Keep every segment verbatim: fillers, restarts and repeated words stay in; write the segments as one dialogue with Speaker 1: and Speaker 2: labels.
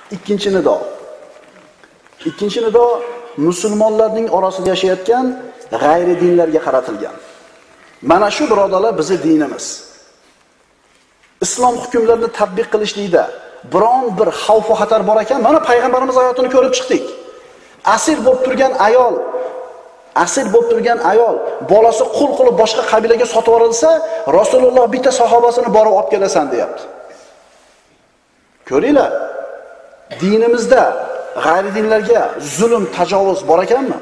Speaker 1: Ikkinchi nido. Ikkinchi nido musulmonlarning orasida yashayotgan g'ayri dinlarga qaratilgan. Mana shu birodalar bizning dinimiz. Islom hukmlarini tatbiq qilishlikda biron bir xavf va xatar bor ekan, mana payg'ambarimiz hayotini ko'rib chiqdik. Asir bo'lib turgan ayol, asir bo'lib turgan ayol bolasi qul qilib boshqa qabilaga sotib yuborilsa, Rasululloh bitta sahobasini borib olib kelasan deyapti. Ko'ringlar, dinimizda g'ayri dinlarga zulm, tajovuz bor ekanmi?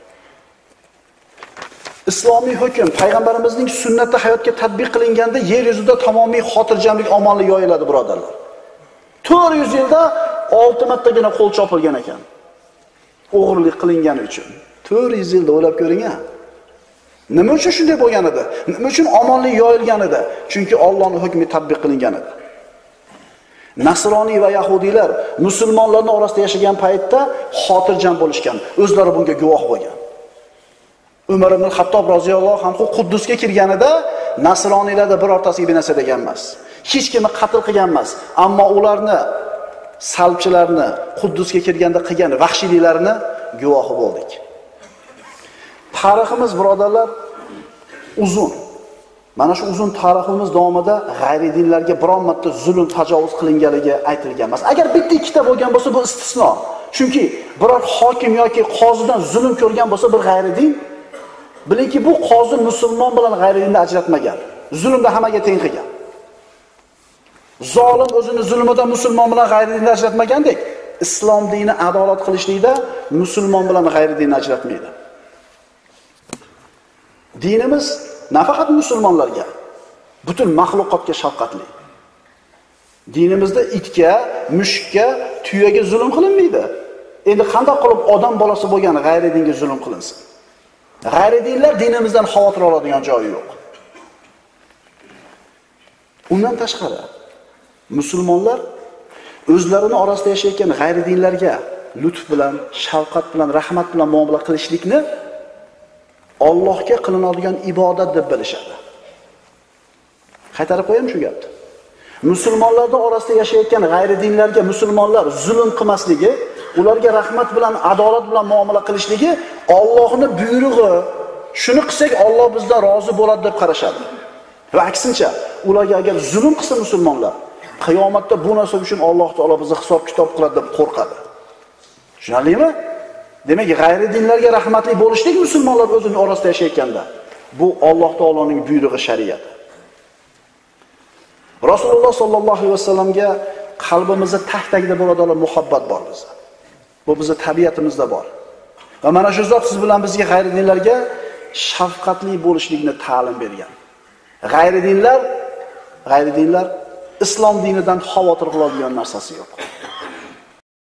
Speaker 1: Islomiy hukm payg'ambarimizning sunnati hayotga tatbiq qilinganda yer yuzida tamomiy xotirjamlik, omonlik yoyiladi, birodarlar. to'rt yuz yilda olti martagina qo'l chopilgan ekan. O'g'irlik qilingani uchun. to'rt yuz yilda o'ylab ko'ring-a. Nima uchun shunday bo'lgan edi? Nima uchun omonlik yoyilgan edi? Chunki Allohning hukmi tatbiq qilingan edi. Nasroniy va yahudiylar musulmonlarning orasida yashagan paytda xotirjam bo'lishgan, o'zlari bunga guvoh bo'lgan. Umar ibn Xattob roziyallohu anhu Quddusga kirganida nasroniylarda birortasiga bir narsa degan emas. Hech kimni qatl qilgan emas, ammo ularni salbchilarni Quddusga kirganda qilgan vahshiyliklarini guvohi bo'ldik. Tariximiz, birodarlar, uzun. Mana shu uzun tariximiz davomida g'ayri dinlarga biron marta zulm, tajovuz qilinganligi aytilgan emas. Agar bitta ikkita bo'lgan bo'lsa, bu istisno. Chunki biror hokim yoki qozidan zulm ko'rgan bo'lsa bir g'ayri din, bilingki bu qozi musulmon bilan g'ayri dinni ajratmagan. Zulmda hammaga teng qilgan. Zolim o'zini zulmida musulmon bilan g'ayri dinni ajratmagandek, islom dini adolat qilishlikda musulmon bilan g'ayri dinni ajratmaydi. Dinimiz nafaqat musulmonlarga, butun maxluqotga shafqatli. Dinimizda itga, mushukka, tuyaga zulm qilinmaydi. Endi qanday qilib odam bolasi bo'lgan g'ayri dinga zulm qilinsin? G'ayri dinlar dinimizdan xavotir oladigan joyi yo'q. Undan tashqari musulmonlar o'zlarining orasida yashayotgan g'ayri dinlarga lutf bilan, shafqat bilan, rahmat bilan muomala qilishlikni Allohga qilinadigan ibodat deb bilishadi. Qaytarib qo'yam shu gapni. Musulmonlarning orasida yashayotgan g'ayri dinlarga musulmonlar zulm qilmasligi, ularga rahmat bilan, adolat bilan muomala qilishligi Allohning buyrug'i. Shuni qilsak Alloh bizdan rozi bo'ladi deb qarashadi. Va aksincha, ularga agar zulm qilsa musulmonlar, qiyomatda bu narsa uchun Alloh taolo bizni hisob-kitob qiladi deb qo'rqadi. Tushunarlimi? Demak, g'ayri dinlarga rahmatli bo'lishlik musulmonlar o'zining orasida yashayotganda, bu Alloh taoloning buyrug'i, shariati. Rasululloh sollallohu alayhi vasallamga qalbimizda tag-tagida birodarlar muhabbat bor bizda. Bu bizning tabiatimizda bor. Va mana shu zot siz bilan bizga g'ayri dinlarga shafqatli bo'lishlikni ta'lim bergan. G'ayri dinlar, g'ayri dinlar islom dinidan xavotir qiladigan narsasi yo'q.